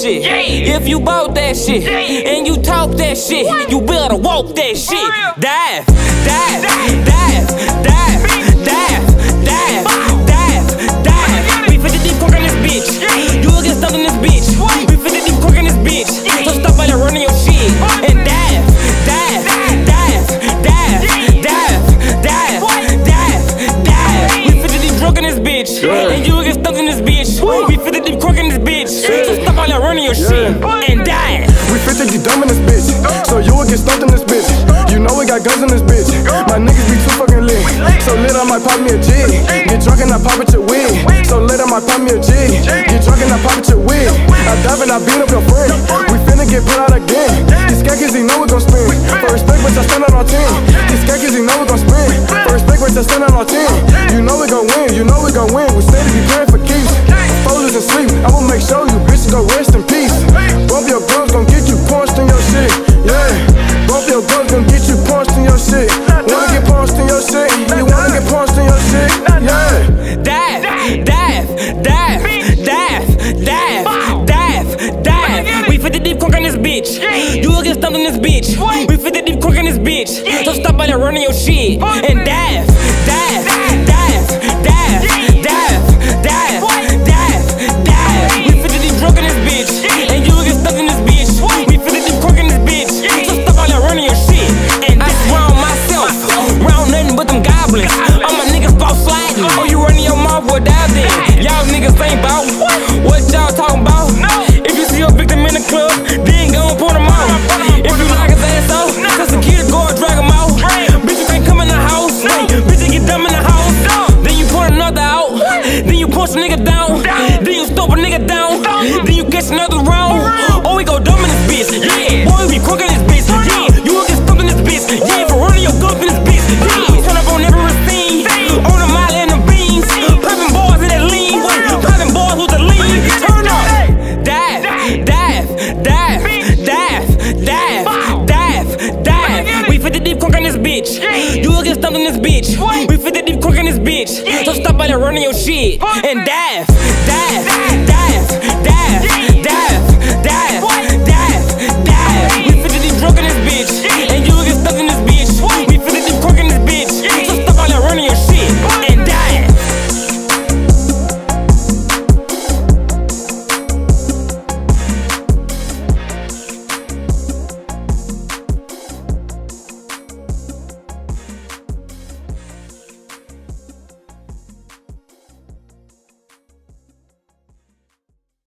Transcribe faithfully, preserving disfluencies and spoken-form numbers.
shit. If you bought that shit and you talk that shit, you better walk that shit. Dive, dive, dive, dive, dive, dive, dive, dive. We finna deep cook in this bitch. You will get stuck in this bitch. We finna deep cook in this bitch. So stop by running your shit and dive, dive, dive, dive, dive, dive, dive, dive. We finna deep drunk in this bitch, and you will get stuck in this bitch. We finna deep cook in this bitch. So stop by running your shit and die. We finna deep dumb in this bitch, so you will get stuck in this bitch. You know we got guns in this bitch. My niggas be too fucking lit, so lit I might pop me a G. Get drunk and I pop at your wig, so lit I might pop me a G. Get drunk and I pop at your wig. I dive and I beat up your friend. We finna get put out again. These skakers, he know we gon' spin. For respect, bitch, I stand on our team. These skakers, he know we gon' spin. For respect, bitch, I stand on our team. You know we gon' win, you know we gon' win. We steady be praying for keeps. Folders and sleep, I will make sure you bitches go rest in peace. Bump your girls gon' get you punched in your shit. Yeah, bump your girls gon' get you punched in your shit. Wanna get punched in your shit? You wanna get punched in your shit? Yeah. Dive, dive, dive, dive, dive, dive, dive. We finna deep cook in this bitch. You will get stuck in this bitch. We finna deep cook in this bitch. So stop by running your shit and dive, dive, dive, dive, dive, dive, dive, dive. We finna deep drunk in this bitch, and you will get stuck in this bitch. We finna deep cook in this bitch. So stop by running your shit. And I surround myself round nothing but them goblins. All my niggas bout sliding. Oh, you running your mouth, boy, dive then. Y'all niggas ain't bout what y'all talking about. If you see a victim in the club, then gon' pull them out. If you knock his ass out, cause the kid go and drag him out. Bitch, you can't come in the house. Bitch, you get dumb in the house. Then you put another out. Then you push a nigga down. Then you stop a nigga down. Then you catch another round. Oh, we go dumb in this bitch. Yeah, boy, we crook in this bitch. Yeah, you will get stuck in this bitch. Yeah, for running your gun in this bitch. Yeah, we turn up on every scene. On the mile and the beans. Popping bars in that lean. Popping bars with the lean. Turn up. Dive, dive, dive, dive, dive, dive, dive. We finna deep cook in this bitch. You will get stuck in this bitch. We finna deep cook in this bitch. So stop by running your shit and dive, dive, dive, dive, dive.